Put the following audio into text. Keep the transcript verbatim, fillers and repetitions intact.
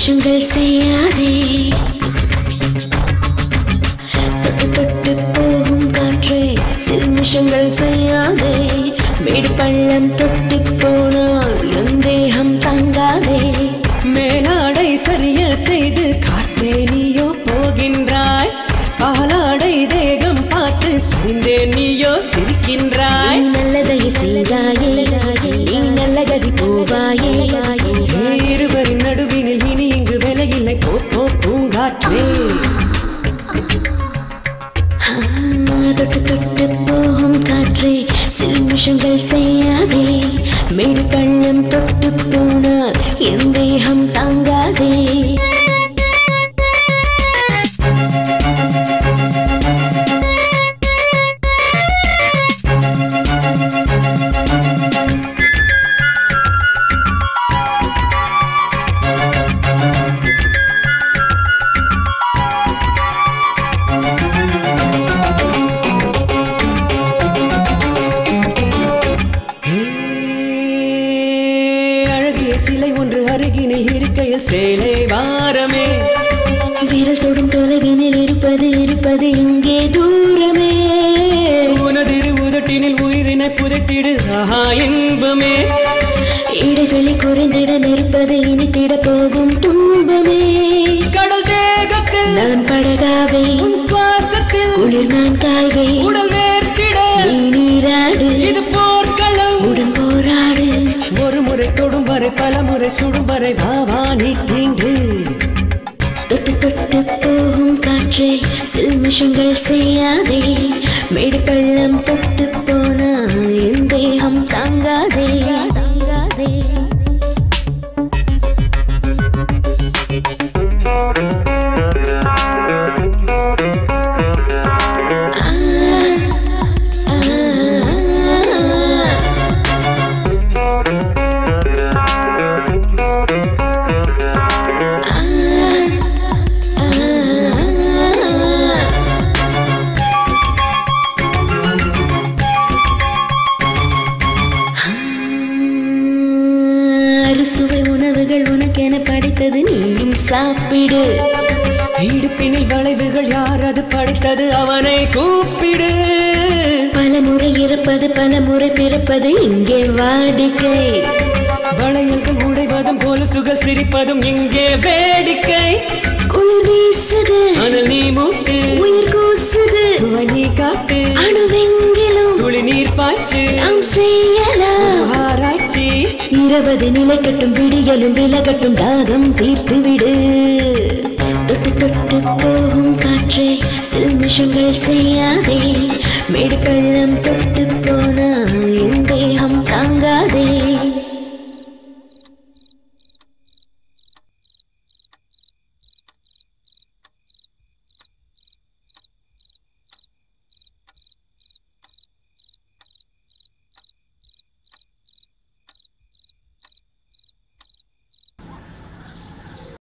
நிமிஷங்கள் செய்யாதே தொட்டு தொட்டு போகும் காற்றே சில நிமிஷங்கள் செய்யாதே மேடு பள்ளம் தொட்டு போனால் என் தேகம் தாங்காதே மேலாடை சரிய செய்து காற்றே நீயோ போகின்றாய் பாலாடை தேகம் பார்த்து சரிந்தே நீயோ சிரிக்கின்றாய் நீ நல்லதை செய்தாயே நீ நல்ல கதி போவாயே இருவரின் நடுவினில் இனி இங்கு விலையில்லை போ போ பூங்காற்றே தொட்டு தொட்டு போகும் காற்றே சில நிமிஷங்கள் செய்யாதே மேடு பள்ளம் தொட்டு போனால் என் தேகம் தாங்காதே சிலை ஒன்று அருகினில் இருக்கையில் சேலை வாரமே விரல் தொடும் தொலைவினில் இருப்பது இருப்பது இங்கே தூரமே உனதிரு உதட்டினில் உயிரினை புதைத்திடு ஆஹா இன்பமே இடைவெளி குறைந்திட நிற்பது இனித்திட போகும் துன்பமே கடல் தேகத்தில் நான் படகாவே சுவாசத்தில் குளிர் நான் காய்வே உடல் வேர்த்திட நீ நீராடு இது போர்க்களம் உடன் போராடு ஒரு முறை தொடும் வரை பல முறை சுடும் வரை வாவா நீ தீண்டு தொட்டு தொட்டு போகும் காற்றே சில நிமிஷங்கள் செய்யாதே மேடு பள்ளம் தொட்டு போனா என் தேகம் தாங்காதே தாங்காதே சுவை உணவுகள் உனக்கென படைத்தது நீயும் சாப்பிடு இடுப்பினில் வளைவுகள் யார் அது படைத்தது அவனை கூப்பிடு பல முறை இறப்பது பல முறை பிறப்பது இங்கே வாடிக்கை வளையல்கள் உடைவதும் கொலுசுகள் சிரிப்பதும் இங்கே வேடிக்கை குளிர் வீசுது அனல் நீ மூட்டு உயிர் கூசுது சுவை நீ காட்டு அணுவெங்கிலும் துளி நீர் பாய்ச்சு நாம் செய்யலாம் ஆராய்ச்சி இருபது நிலைக்கட்டும் விடியலும் விலகட்டும் தாகம் தீர்த்து விடு தொட்டு தொட்டு போகும் காற்றே சில நிமிஷங்கள் செய்யாதே மேடு பள்ளம் தொட்டு போனா